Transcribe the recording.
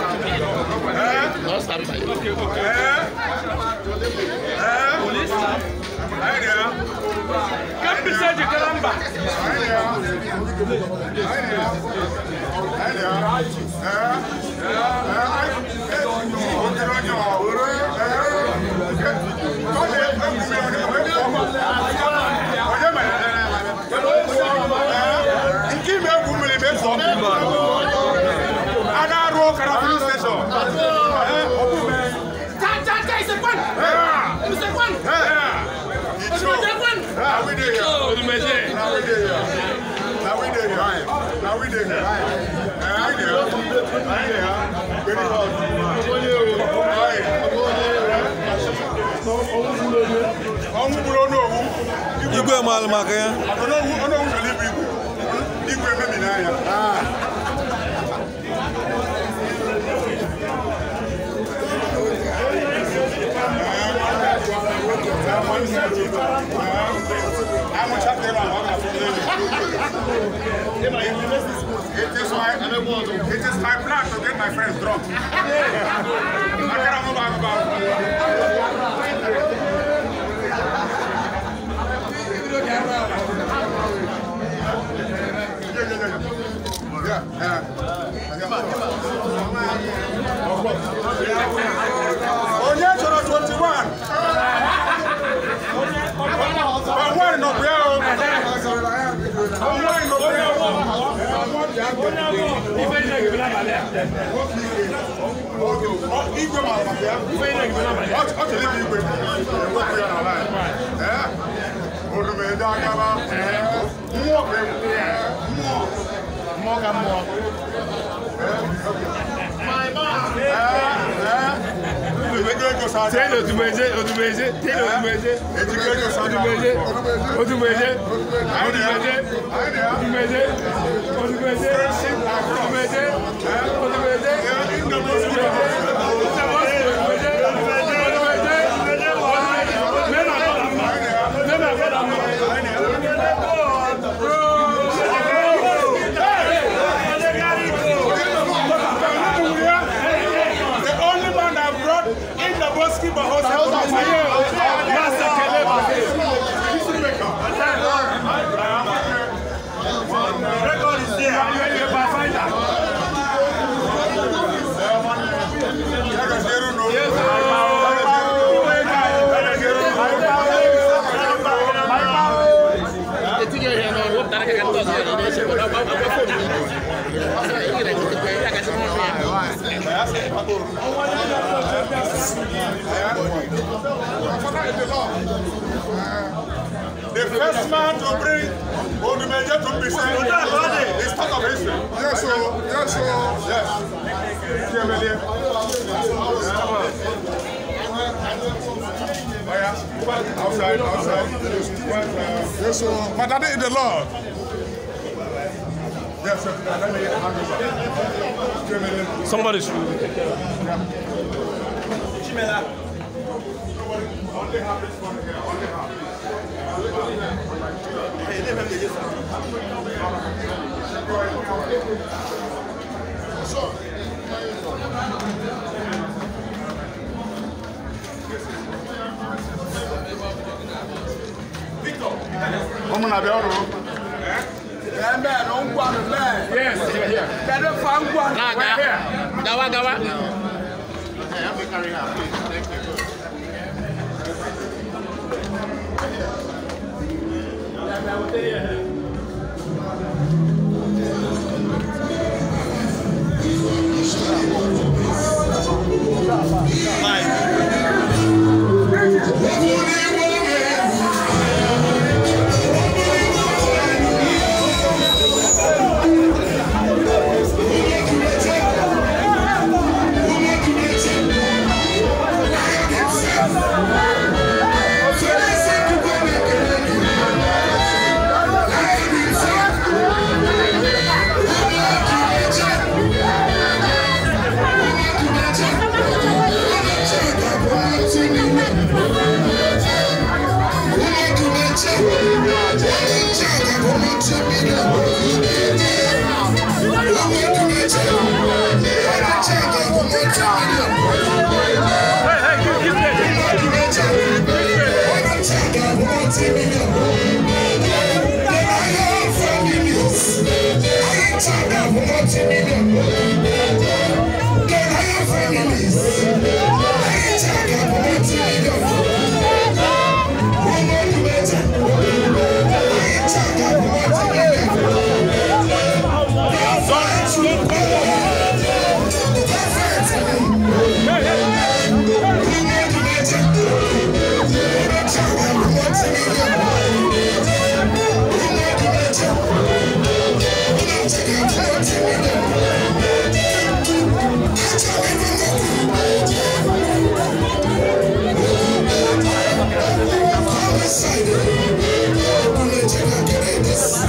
Igwe mal maka. Igwe me binaya. It is my plan to get my friends drunk. The first man to bring Odumeje to present is part of history. Yes, sir. Yes, sir. Yes. Outside, outside. Yes, sir. My daddy is the Lord. Yes, sir. Let me hand over. Somebody should. Only have this one here. Only have. Woman, I don't know. Yes, here. Better find one. Right here. Gawa. Hey, I'm carrying out. Thank you. This